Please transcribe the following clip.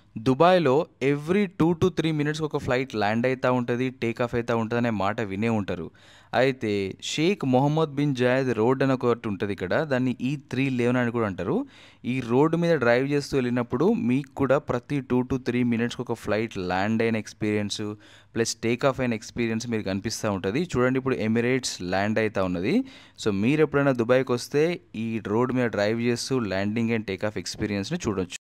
దుబాయ్‌లో ఎవ్రీ 2-3 మినిట్స్‌కి ఒక ఫ్లైట్ ల్యాండ్ అయితా ఉంటది, టేక్ ఆఫ్ అయితా ఉంటదనే మాట వినే ఉంటారు. అయితే Sheikh Mohammed bin Zayed road అని ఒకటి ఉంటదిక్కడ. దాన్ని E311 అని కూడా అంటారు. ఈ రోడ్ మీద డ్రైవ్ చేస్తూ వెళ్ళినప్పుడు మీకు కూడా ప్రతి 2-3 మినిట్స్‌కి ఒక ఫ్లైట్ ల్యాండ్ అయిన ఎక్స్‌పీరియన్సు, ప్లస్ టేక్ ఆఫ్ అయిన ఎక్స్‌పీరియన్స్ మీకు కనిపిస్తా ఉంటది. చూడండి ఇప్పుడు ఎమిరేట్స్ ల్యాండ్ అయితా ఉన్నది. సో మీరెప్పుడైనా దుబాయ్‌కొస్తే ఈ రోడ్ మీద డ్రైవ్ చేస్తూ ల్యాండింగ్ అండ్ టేక్ ఆఫ్ ఎక్స్‌పీరియన్స్‌ని చూడొచ్చు.